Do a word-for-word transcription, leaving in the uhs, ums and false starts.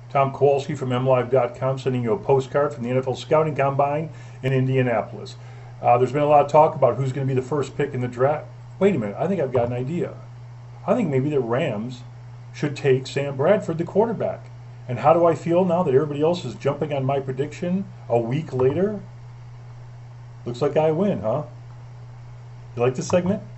Tom Kowalski from M Live dot com sending you a postcard from the N F L Scouting Combine in Indianapolis. Uh, there's been a lot of talk about who's going to be the first pick in the draft. Wait a minute, I think I've got an idea. I think maybe the Rams should take Sam Bradford, the quarterback. And how do I feel now that everybody else is jumping on my prediction a week later? Looks like I win, huh? You like this segment?